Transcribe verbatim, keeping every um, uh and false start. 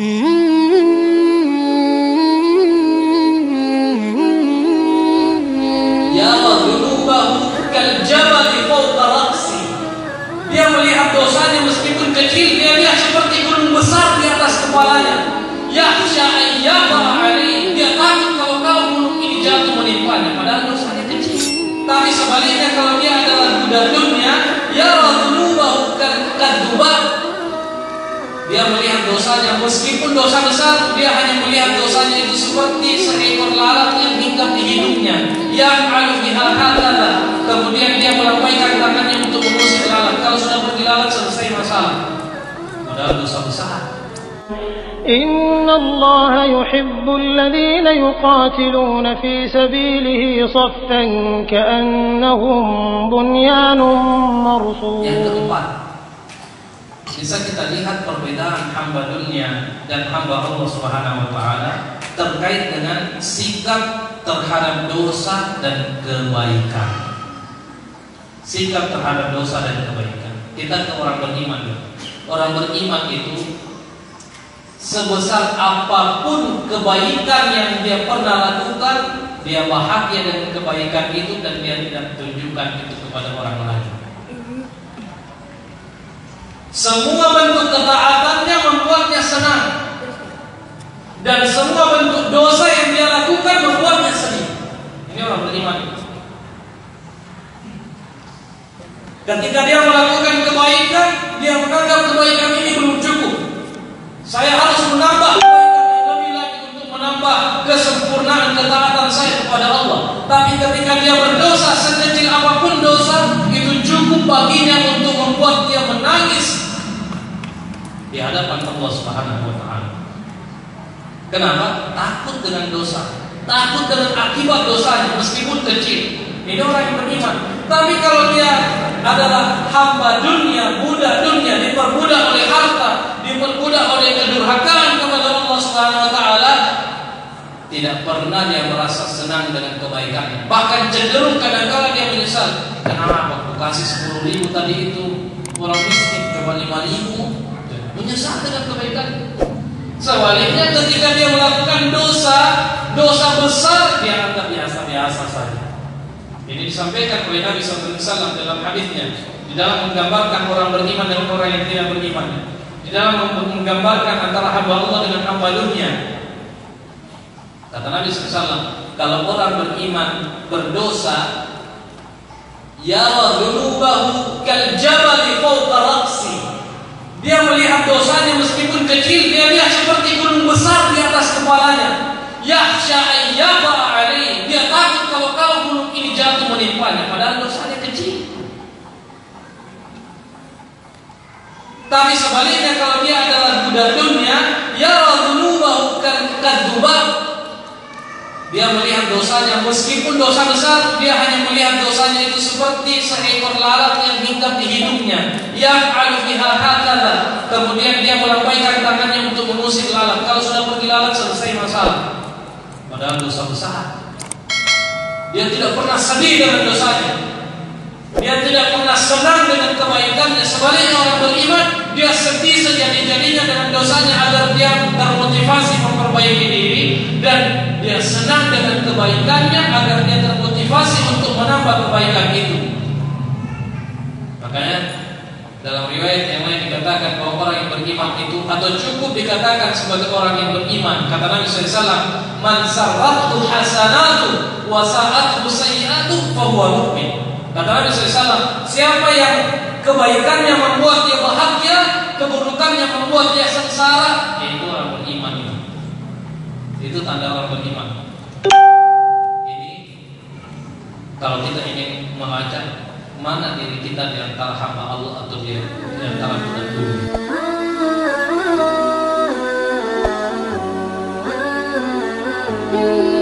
Yara dhunubahu kal jabali fawqa ra'si. Dia melihat dosanya meskipun kecil, dia lihat seperti gunung besar di atas kepalanya. Yakhsha an yaqa alaihi. Dia takut kalau kalau gunung ini jatuh menimpanya, padahal dosanya kecil. Tapi sebaliknya kalau dia adalah budak dunia, yara dhunubahu kal kadhubah. Dia melihat dosanya meskipun dosa besar, dia hanya melihat dosanya itu seperti seekor lalat yang hinggap di hidungnya. Yang alu biha hakala. Kemudian dia melambaikan tangannya untuk mengusir lalat. Kalau sudah pergi lalat, selesai masalah. Padahal dosa besar. Inna Allah yuhibbu alladhina yuqatiluna fi sabilihi saffan ka'annahum bunyanun marsus. Yang keempat, bisa kita lihat perbedaan hamba dunia dan hamba Allah Subhanahu wa taala terkait dengan sikap terhadap dosa dan kebaikan. Sikap terhadap dosa dan kebaikan. Kita ke orang beriman. Orang beriman itu sebesar apapun kebaikan yang dia pernah lakukan, dia bahagia dengan kebaikan itu dan dia tidak tunjukkan itu kepada orang lain. Semua bentuk ketaatannya membuatnya senang, dan semua bentuk dosa yang dia lakukan membuatnya sedih. Ini orang beriman. Ketika dia melakukan kebaikan, dia menganggap kebaikan ini belum cukup. Saya harus menambah kebaikan lebih lagi untuk menambah kesempurnaan ketaatan saya kepada Allah. Tapi ketika dia berdosa, sekecil apapun dosa, itu cukup baginya untuk membuat dia menangis di hadapan Allah Subhanahu wa taala. Kenapa? Takut dengan dosa, takut dengan akibat dosanya meskipun kecil. Ini orang yang beriman. Tapi kalau dia adalah hamba dunia, budak dunia, diperbudak oleh harta, diperbudak oleh kedurhakaan kepada Allah Subhanahu wa taala, tidak pernah dia merasa senang dengan kebaikannya. Bahkan cenderung kadang-kadang dia menyesal. Kenapa aku kasih sepuluh ribu tadi itu orang miskin cuma lima ribu? Menyesal dengan kebaikan. Sebaliknya ketika dia melakukan dosa, dosa besar, dia anggap biasa-biasa saja. Ini disampaikan oleh Nabi shallallahu alaihi wasallam dalam hadisnya, di dalam menggambarkan orang beriman dan orang yang tidak beriman, di dalam menggambarkan antara hamba Allah dengan hamba dunia. Kata Nabi shallallahu alaihi wasallam, kalau orang beriman berdosa, yara dhunubahu kal jabali fawqa ra'si. Dia melihat dosanya meskipun kecil, dia lihat seperti gunung besar di atas kepalanya. Yakhsha an yaqa alaihi. Dia takut kalau kalau gunung ini jatuh menimpanya, padahal dosanya kecil. Tapi sebaliknya kalau dia adalah budak dunia, yara dhunubahu kadhubah. Dia melihat dosanya meskipun dosa besar, dia hanya melihat dosanya itu seperti seekor lalat yang hinggap di hidungnya. Yang alu biha hakala. Kemudian dia melambaikan tangannya untuk mengusir lalat. Kalau sudah pergi lalat, selesai masalah. Padahal dosa besar. Dia tidak pernah sedih dengan dosanya. Dia tidak pernah senang dengan kebaikannya. Sebaliknya orang beriman, dia sedih sejadi-jadinya dengan dosanya agar dia termotivasi memperbaiki diri, dan dia senang dengan kebaikannya agar dia termotivasi untuk menambah kebaikan itu. Makanya dalam riwayat yang lain dikatakan bahwa orang yang beriman itu, atau cukup dikatakan sebagai orang yang beriman, kata Nabi shallallahu alaihi wasallam, man sarrathu hasanatu wa sa'athu sayyi'atu fa huwa mu'min. Kata Nabi shallallahu alaihi wasallam, siapa yang kebaikannya membuat dia bahagia, keburukannya membuat dia sengsara, itu orang beriman itu. Itu tanda orang beriman. Ini kalau kita ingin melacak mana diri kita di antara hamba Allah atau di antara budak dunia.